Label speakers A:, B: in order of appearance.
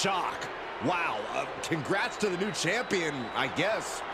A: shock. Wow, congrats to the new champion, I guess.